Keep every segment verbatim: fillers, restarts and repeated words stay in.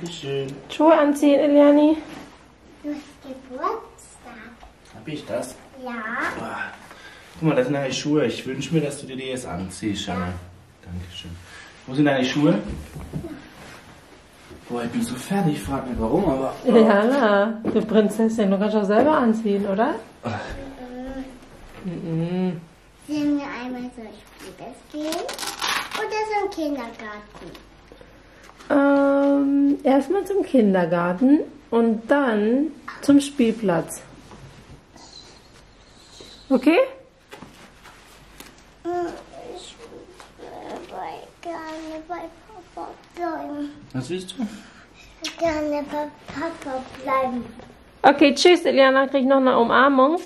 Dankeschön. Schuhe anziehen, Eliani. Du hast Geburtstag. Hab ich das? Ja. Boah. Guck mal, das sind deine Schuhe. Ich wünsche mir, dass du dir die jetzt anziehst, Jana. Dankeschön. Wo sind deine Schuhe? Boah, ich bin so fertig. Ich frag mich warum, aber... Oh. Eliana, du Prinzessin, du kannst doch selber anziehen, oder? Mhm. Sollen wir einmal so Spielplatz gehen? Oder zum Kindergarten? Ähm, erstmal zum Kindergarten und dann zum Spielplatz. Okay? Ich will gerne bei Papa bleiben. Was willst du? Ich will gerne bei Papa bleiben. Okay, tschüss, Eliana. Krieg ich noch eine Umarmung?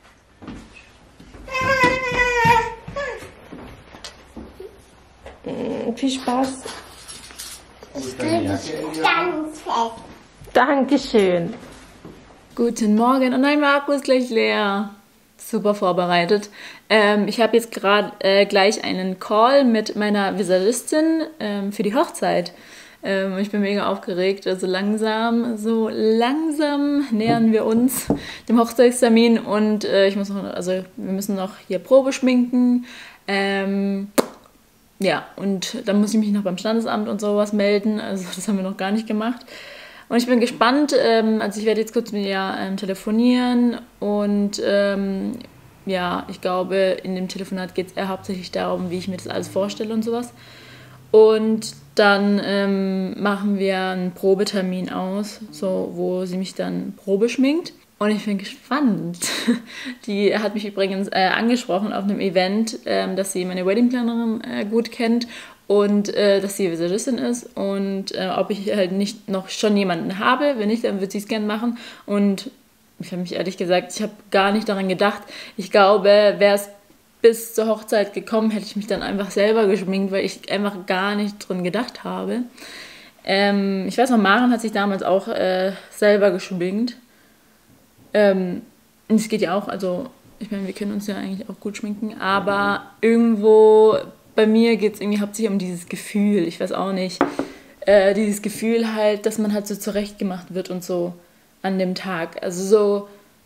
Mm, viel Spaß. Ich bin ganz fest. Dankeschön. Guten Morgen. Und mein Akku ist gleich leer. Super vorbereitet. Ähm, ich habe jetzt gerade äh, gleich einen Call mit meiner Visagustin ähm, für die Hochzeit. Ähm, ich bin mega aufgeregt. Also langsam, so langsam nähern wir uns dem Hochzeitstermin. Und äh, ich muss noch, also wir müssen noch hier Probe schminken. Ähm, ja, und dann muss ich mich noch beim Standesamt und sowas melden. Also das haben wir noch gar nicht gemacht. Und ich bin gespannt, ähm, also ich werde jetzt kurz mit ihr ähm, telefonieren und ähm, ja, ich glaube, in dem Telefonat geht es eher hauptsächlich darum, wie ich mir das alles vorstelle und sowas. Und dann ähm, machen wir einen Probetermin aus, so, wo sie mich dann Probe schminkt. Und ich bin gespannt. Die hat mich übrigens äh, angesprochen auf einem Event, ähm, dass sie meine Weddingplanerin äh, gut kennt. Und äh, dass sie Visagistin ist und äh, ob ich halt nicht noch schon jemanden habe. Wenn nicht, dann wird sie es gerne machen. Und ich habe mich ehrlich gesagt, ich habe gar nicht daran gedacht. Ich glaube, wäre es bis zur Hochzeit gekommen, hätte ich mich dann einfach selber geschminkt, weil ich einfach gar nicht dran gedacht habe. Ähm, ich weiß noch, Maren hat sich damals auch äh, selber geschminkt. Ähm, und es geht ja auch, also ich meine, wir können uns ja eigentlich auch gut schminken, aber irgendwo... Bei mir geht es irgendwie hauptsächlich um dieses Gefühl, ich weiß auch nicht, äh, dieses Gefühl halt, dass man halt so zurechtgemacht wird und so an dem Tag. Also so,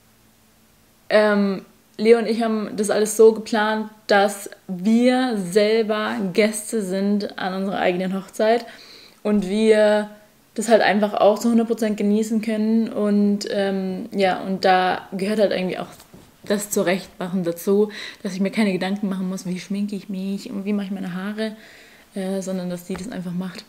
ähm, Leo und ich haben das alles so geplant, dass wir selber Gäste sind an unserer eigenen Hochzeit und wir das halt einfach auch zu hundert Prozent genießen können und ähm, ja, und da gehört halt irgendwie auch das Zurechtmachen dazu, dass ich mir keine Gedanken machen muss, wie schminke ich mich und wie mache ich meine Haare, äh, sondern dass die das einfach macht.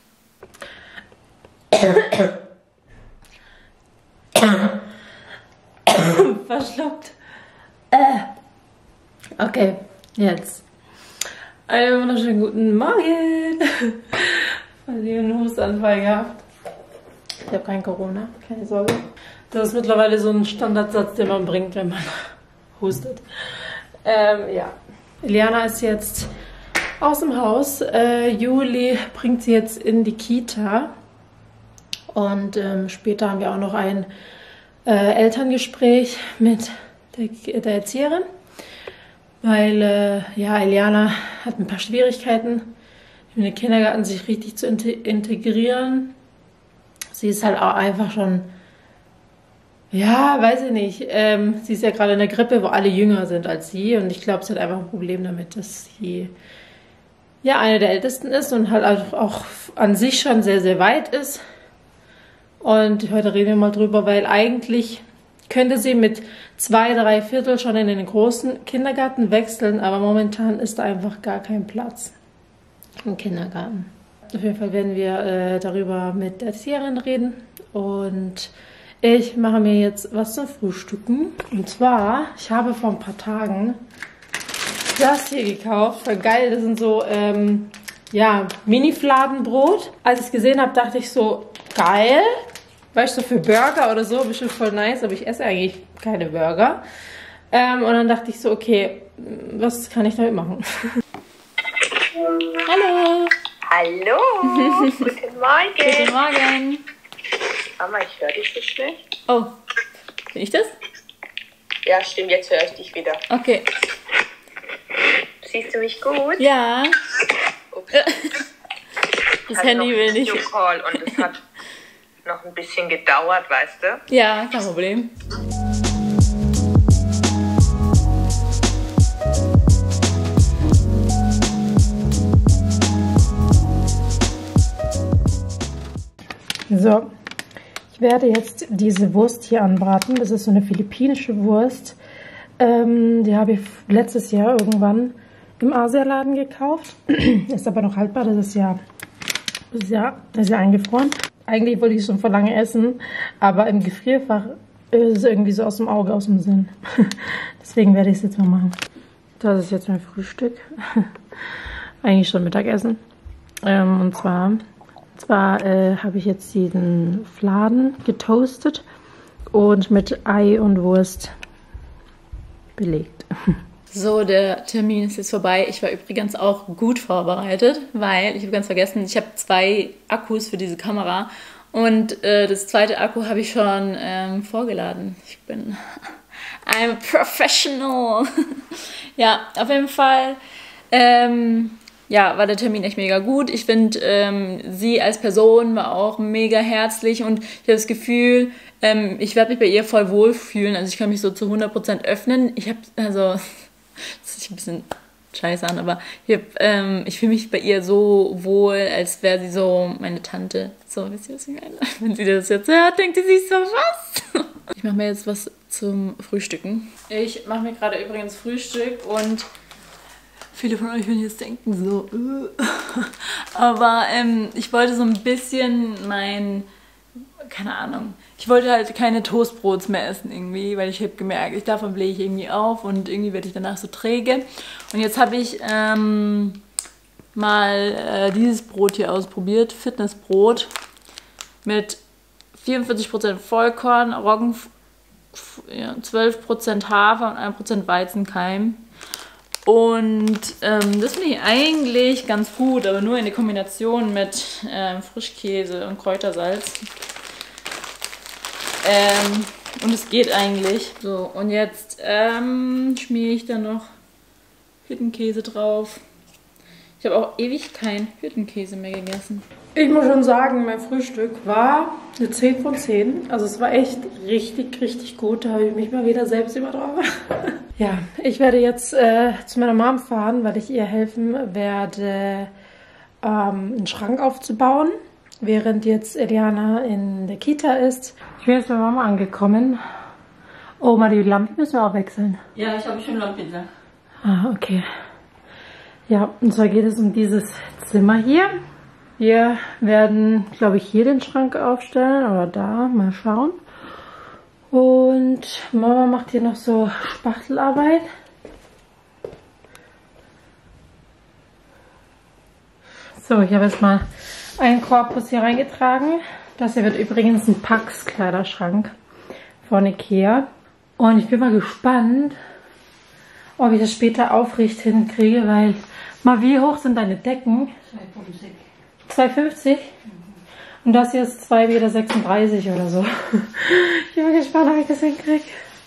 Verschluckt. Äh. Okay, jetzt. Einen wunderschönen guten Morgen. Ich habe einen Hustanfall gehabt. Ich habe kein Corona, keine Sorge. Das ist mittlerweile so ein Standardsatz, den man bringt, wenn man hustet. Ähm, ja. Eliana ist jetzt aus dem Haus. Äh, Juli bringt sie jetzt in die Kita. Und ähm, später haben wir auch noch ein äh, Elterngespräch mit der, der Erzieherin. Weil, äh, ja, Eliana hat ein paar Schwierigkeiten, in den Kindergarten sich richtig zu integrieren. Sie ist halt auch einfach schon... Ja, weiß ich nicht. Ähm, sie ist ja gerade in der Grippe, wo alle jünger sind als sie. Und ich glaube, sie hat einfach ein Problem damit, dass sie ja eine der Ältesten ist und halt auch an sich schon sehr, sehr weit ist. Und heute reden wir mal drüber, weil eigentlich könnte sie mit zwei, drei Viertel schon in den großen Kindergarten wechseln. Aber momentan ist da einfach gar kein Platz im Kindergarten. Auf jeden Fall werden wir äh, darüber mit der Erzieherin reden. Und... ich mache mir jetzt was zum Frühstücken. Und zwar, ich habe vor ein paar Tagen das hier gekauft. Voll geil, das sind so, ähm, ja, Mini-Fladenbrot. Als ich es gesehen habe, dachte ich so, geil. Weißt du, so für Burger oder so, bestimmt voll nice. Aber ich esse eigentlich keine Burger. Ähm, und dann dachte ich so, okay, was kann ich damit machen? Hallo! Hallo! Guten Morgen! Guten Morgen! Mama, ich höre dich so schlecht. Oh, bin ich das? Ja, stimmt, jetzt höre ich dich wieder. Okay. Siehst du mich gut? Ja. Ups. Das Handy will nicht. Call und es hat noch ein bisschen gedauert, weißt du? Ja, kein Problem. So, ich werde jetzt diese Wurst hier anbraten. Das ist so eine philippinische Wurst. Ähm, die habe ich letztes Jahr irgendwann im Asialaden gekauft. Ist aber noch haltbar, das ist ja, das ist ja, das ist ja eingefroren. Eigentlich wollte ich es schon vor lange essen, aber im Gefrierfach ist es irgendwie so aus dem Auge, aus dem Sinn. Deswegen werde ich es jetzt mal machen. Das ist jetzt mein Frühstück. Eigentlich schon Mittagessen. Ähm, und zwar... Zwar äh, habe ich jetzt diesen Fladen getoastet und mit Ei und Wurst belegt. So, der Termin ist jetzt vorbei. Ich war übrigens auch gut vorbereitet, weil, ich habe ganz vergessen, ich habe zwei Akkus für diese Kamera und äh, das zweite Akku habe ich schon ähm, vorgeladen. Ich bin... I'm a professional. Ja, auf jeden Fall... Ähm, Ja, war der Termin echt mega gut. Ich finde, ähm, sie als Person war auch mega herzlich und ich habe das Gefühl, ähm, ich werde mich bei ihr voll wohlfühlen. Also ich kann mich so zu hundert Prozent öffnen. Ich habe, also, das ist ein bisschen scheiße an, aber ich, ähm, ich fühle mich bei ihr so wohl, als wäre sie so meine Tante. So, wisst ihr, was ich meine? Wenn sie das jetzt hört, denkt sie sich so, was? Ich mache mir jetzt was zum Frühstücken. Ich mache mir gerade übrigens Frühstück und... Viele von euch werden jetzt denken so, äh. aber ähm, ich wollte so ein bisschen mein, keine Ahnung, ich wollte halt keine Toastbrots mehr essen irgendwie, weil ich habe gemerkt, ich, davon blähe ich irgendwie auf und irgendwie werde ich danach so träge. Und jetzt habe ich ähm, mal äh, dieses Brot hier ausprobiert, Fitnessbrot mit vierundvierzig Prozent Vollkorn, Roggen, ja, zwölf Prozent Hafer und ein Prozent Weizenkeim. Und ähm, das finde ich eigentlich ganz gut, aber nur in der Kombination mit ähm, Frischkäse und Kräutersalz. Ähm, und es geht eigentlich. So, und jetzt ähm, schmiere ich da noch Hüttenkäse drauf. Ich habe auch ewig keinen Hüttenkäse mehr gegessen. Ich muss schon sagen, mein Frühstück war eine zehn von zehn. Also es war echt richtig, richtig gut. Da habe ich mich mal wieder selbst übertroffen. Ja, ich werde jetzt äh, zu meiner Mom fahren, weil ich ihr helfen werde, ähm, einen Schrank aufzubauen, während jetzt Eliana in der Kita ist. Ich bin jetzt bei Mama angekommen. Oh, mal die Lampen müssen wir auch wechseln. Ja, ich habe schon Lampen da. Ah, okay. Ja, und zwar geht es um dieses Zimmer hier. Wir werden, glaube ich, hier den Schrank aufstellen oder da, mal schauen. Und Mama macht hier noch so Spachtelarbeit. So, ich habe jetzt mal einen Korpus hier reingetragen. Das hier wird übrigens ein Pax-Kleiderschrank von Ikea. Und ich bin mal gespannt, ob ich das später aufrecht hinkriege, weil, mal, wie hoch sind deine Decken? zwei fünfzig? Und das hier ist zwei Meter sechsunddreißig oder so. Ich bin mal gespannt, ob ich das hinkriege.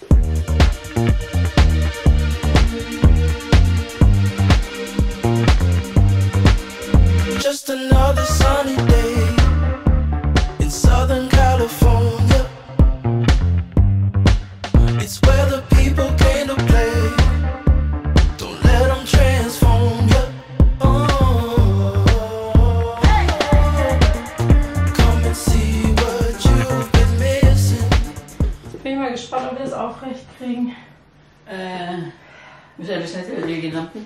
Just another sunny day in Southern California. It's where the people came to play. Don't let them transform you. Oh, come and see what you've been missing. Bin ich mal gespannt, ob wir das aufrecht kriegen. Äh, müssen wir das nicht erledigen, Lampen?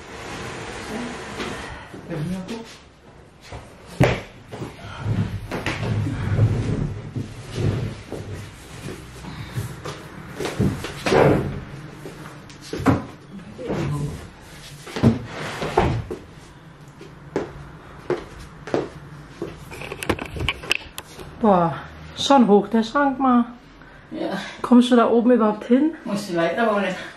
Boah, schon hoch der Schrank mal. Ja, Kommst du da oben überhaupt hin? muss ich weiter, aber nicht.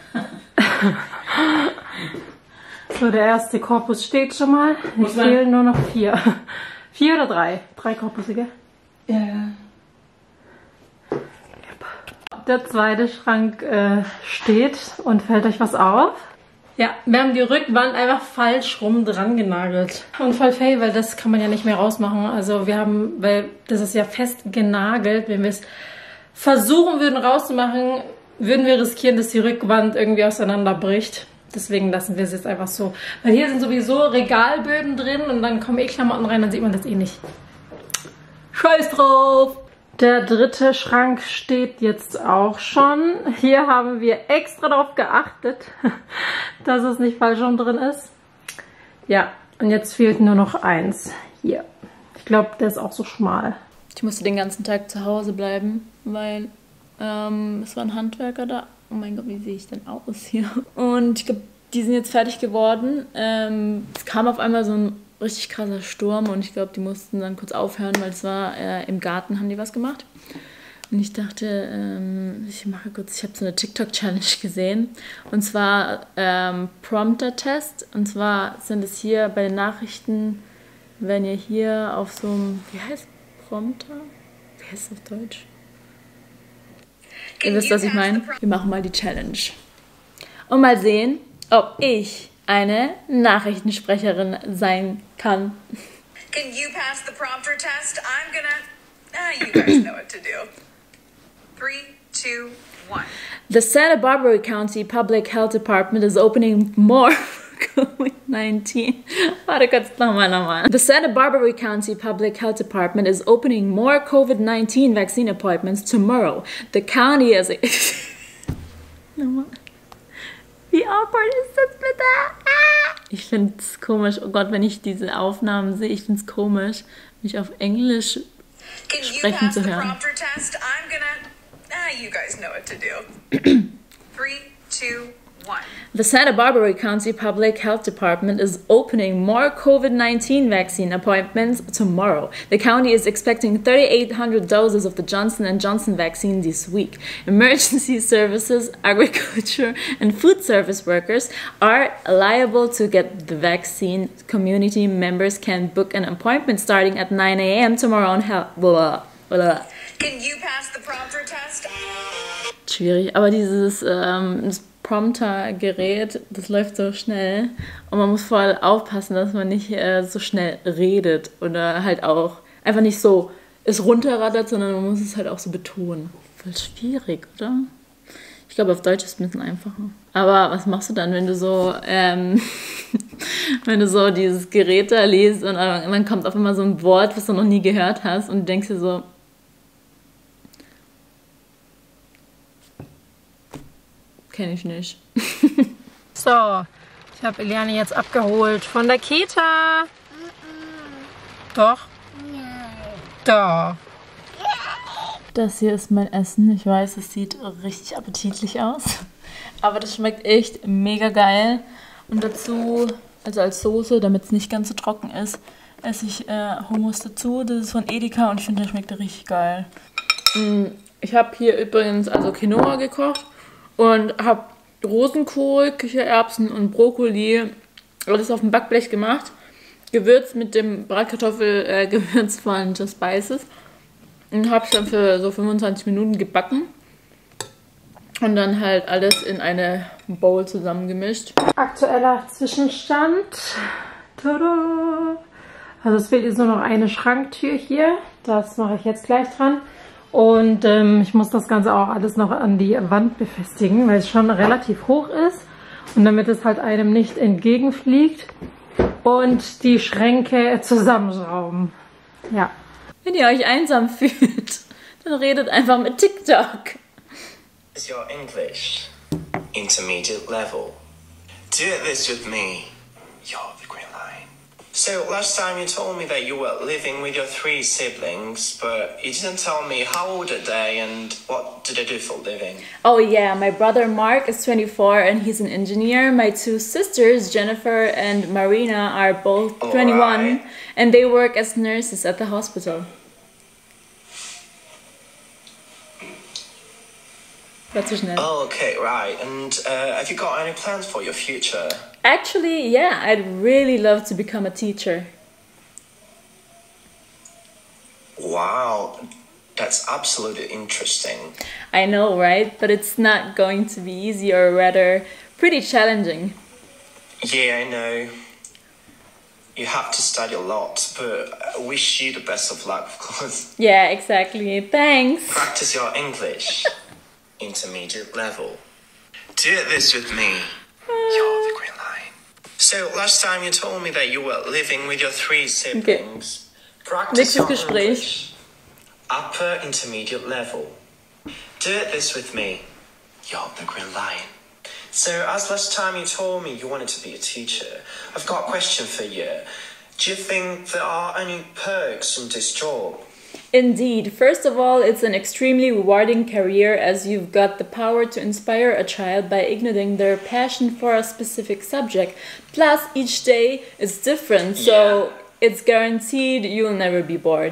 So, der erste Korpus steht schon mal. Es Muss man- fehlen nur noch vier. Vier oder drei? Drei Korpusse, gell? Ja. Der zweite Schrank äh, steht und fällt euch was auf? Ja, wir haben die Rückwand einfach falsch rum dran genagelt. Und voll fail, weil das kann man ja nicht mehr rausmachen. Also wir haben, weil das ist ja fest genagelt. Wenn wir es versuchen würden rauszumachen, würden wir riskieren, dass die Rückwand irgendwie auseinanderbricht. Deswegen lassen wir es jetzt einfach so. Weil hier sind sowieso Regalböden drin und dann kommen eh Klamotten rein, dann sieht man das eh nicht. Scheiß drauf! Der dritte Schrank steht jetzt auch schon. Hier haben wir extra darauf geachtet, dass es nicht falsch rum drin ist. Ja, und jetzt fehlt nur noch eins. Hier. Ich glaube, der ist auch so schmal. Ich musste den ganzen Tag zu Hause bleiben, weil ähm, es war ein Handwerker da. Oh mein Gott, wie sehe ich denn aus hier? Und ich glaube, die sind jetzt fertig geworden. Ähm, es kam auf einmal so ein richtig krasser Sturm und ich glaube, die mussten dann kurz aufhören, weil es war äh, im Garten, haben die was gemacht. Und ich dachte, ähm, ich mache kurz, ich habe so eine TikTok-Challenge gesehen. Und zwar ähm, Prompter-Test. Und zwar sind es hier bei den Nachrichten, wenn ihr hier auf so einem, wie heißt Prompter? Wie heißt es auf Deutsch? Ihr wisst, was ich meine? Wir machen mal die Challenge. Und mal sehen, ob ich eine Nachrichtensprecherin sein kann. Can you pass the prompter test? I'm gonna... Ah, you guys know what to do. Three, two, one. The Santa Barbara County Public Health Department is opening more COVID nineteen. Warte kurz, nochmal, nochmal. The Santa Barbara County Public Health Department is opening more COVID nineteen vaccine appointments tomorrow. The county is... nochmal. Wie awkward ist das bitte? Ah! Ich finde es komisch. Oh Gott, wenn ich diese Aufnahmen sehe, ich finde es komisch, mich auf Englisch sprechen zu hören. I'm gonna... Ah, you guys know what to do. Three, two, one. The Santa Barbara County Public Health Department is opening more COVID nineteen vaccine appointments tomorrow. The county is expecting thirty-eight hundred doses of the Johnson and Johnson vaccine this week. Emergency services, agriculture, and food service workers are liable to get the vaccine. Community members can book an appointment starting at nine a m tomorrow on health. Blah, blah. Can you pass the prompter test? Schwierig, aber dieses ähm, das Prompter-Gerät, das läuft so schnell und man muss voll aufpassen, dass man nicht äh, so schnell redet oder halt auch einfach nicht so es runterrattert, sondern man muss es halt auch so betonen. Voll schwierig, oder? Ich glaube, auf Deutsch ist es ein bisschen einfacher. Aber was machst du dann, wenn du so ähm, wenn du so dieses Gerät da liest und dann kommt auf einmal so ein Wort, was du noch nie gehört hast und du denkst dir so, kenne ich nicht. So, ich habe Eliane jetzt abgeholt von der Kita. Doch? Doch. Das hier ist mein Essen. Ich weiß, es sieht richtig appetitlich aus. Aber das schmeckt echt mega geil. Und dazu, also als Soße, damit es nicht ganz so trocken ist, esse ich äh, Hummus dazu. Das ist von Edeka und ich finde, der schmeckt richtig geil. Ich habe hier übrigens also Quinoa gekocht. Und habe Rosenkohl, Kichererbsen und Brokkoli alles auf dem Backblech gemacht. Gewürzt mit dem Bratkartoffel-Gewürz äh, von Just Spices. Und habe es dann für so fünfundzwanzig Minuten gebacken. Und dann halt alles in eine Bowl zusammengemischt. Aktueller Zwischenstand. Tada! Also es fehlt jetzt nur noch eine Schranktür hier. Das mache ich jetzt gleich dran. Und ähm, ich muss das Ganze auch alles noch an die Wand befestigen, weil es schon relativ hoch ist. Und damit es halt einem nicht entgegenfliegt. Und die Schränke zusammenschrauben. Ja. Wenn ihr euch einsam fühlt, dann redet einfach mit TikTok. Is your English intermediate level? Do this with me. You're the green line. So last time you told me that you were living with your three siblings, but you didn't tell me how old are they and what do they do for a living? Oh yeah, my brother Mark is twenty-four and he's an engineer. My two sisters, Jennifer and Marina, are both twenty-one Alright. and they work as nurses at the hospital. That's schnell. Oh, okay, right. And uh, have you got any plans for your future? Actually, yeah, I'd really love to become a teacher. Wow, that's absolutely interesting. I know, right? But it's not going to be easy, or rather, pretty challenging. Yeah, I know. You have to study a lot, but I wish you the best of luck, of course. Yeah, exactly. Thanks. Practice your English. Intermediate level. Do this with me. You're the Green Line. So, last time you told me that you were living with your three siblings. Practice Nächstes your Gespräch. English. Upper intermediate level. Do this with me. You're the Green Line. So, as last time you told me you wanted to be a teacher, I've got a question for you. Do you think there are any perks in this job? Indeed. First of all, it's an extremely rewarding career as you've got the power to inspire a child by igniting their passion for a specific subject. Plus, each day is different, so Yeah. it's guaranteed you'll never be bored.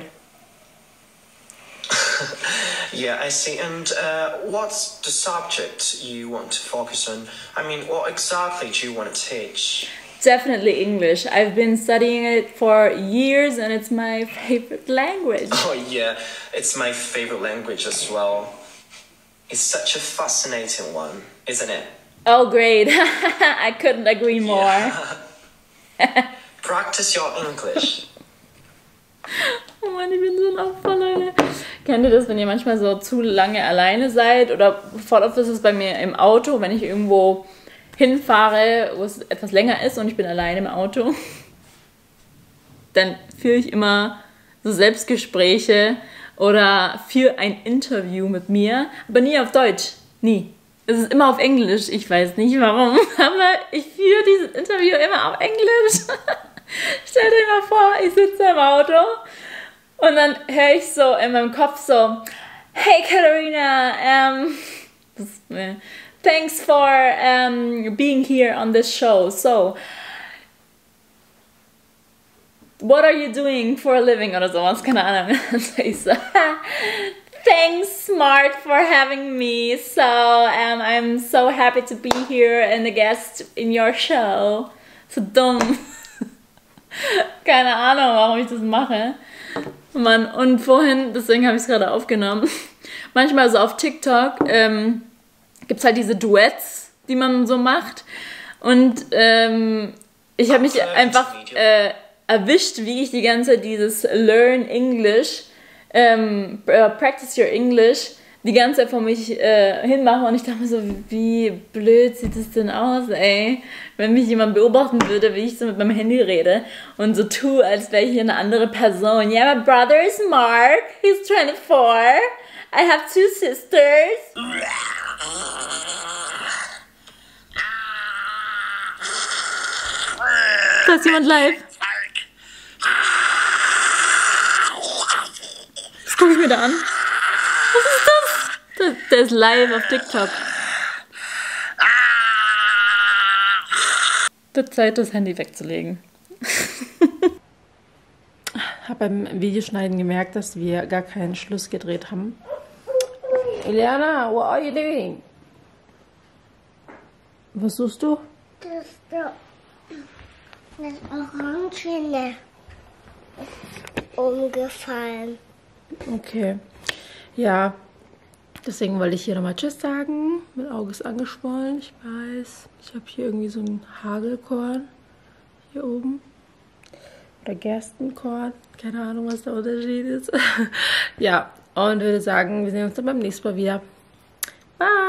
Yeah, I see. And uh, what's the subject you want to focus on? I mean, what exactly do you want to teach? Definitely English. I've been studying it for years and it's my favorite language. Oh, yeah, it's my favorite language as well. It's such a fascinating one, isn't it? Oh, great. I couldn't agree more. Practice your English. Oh Mann, ich bin so ein Opfer, Leute. Kennt ihr das, wenn ihr manchmal so zu lange alleine seid? Oder voll oft ist es bei mir im Auto, wenn ich irgendwo hinfahre, wo es etwas länger ist und ich bin alleine im Auto. Dann führe ich immer so Selbstgespräche oder führe ein Interview mit mir, aber nie auf Deutsch. Nie. Es ist immer auf Englisch. Ich weiß nicht warum, aber ich führe dieses Interview immer auf Englisch. Stell dir mal vor, ich sitze im Auto und dann höre ich so in meinem Kopf so, hey Katharina, um, das, äh, thanks for um, being here on this show. So, what are you doing for a living oder sowas? Keine Ahnung. So ich so, thanks, Smart, for having me. So, um, I'm so happy to be here and a guest in your show. So dumm. Keine Ahnung, warum ich das mache. Mann, und vorhin, deswegen habe ich es gerade aufgenommen, manchmal so auf TikTok ähm, gibt es halt diese Duets, die man so macht. Und ähm, ich habe mich einfach äh, erwischt, wie ich die ganze Zeit dieses Learn English, ähm, Practice Your English, die ganze Zeit vor mich äh, hinmache. Und ich dachte mir so, wie blöd sieht es denn aus, ey, wenn mich jemand beobachten würde, wie ich so mit meinem Handy rede und so tue, als wäre ich hier eine andere Person. Yeah, my brother is Mark, he's twenty-four, I have two sisters. Da ist jemand live. Was gucke ich mir da an? Was ist das? Der, der ist live auf TikTok. Wird Zeit, das Handy wegzulegen. Ich habe beim Videoschneiden gemerkt, dass wir gar keinen Schluss gedreht haben. Eliana, what are you doing? Was suchst du? Das ist doch das Orangene umgefallen. Okay. Ja, deswegen wollte ich hier nochmal Tschüss sagen. Mein Auge ist angeschwollen, ich weiß. Ich habe hier irgendwie so ein Hagelkorn hier oben. Oder Gerstenkorn. Keine Ahnung, was der Unterschied ist. Ja, und würde sagen, wir sehen uns dann beim nächsten Mal wieder. Bye!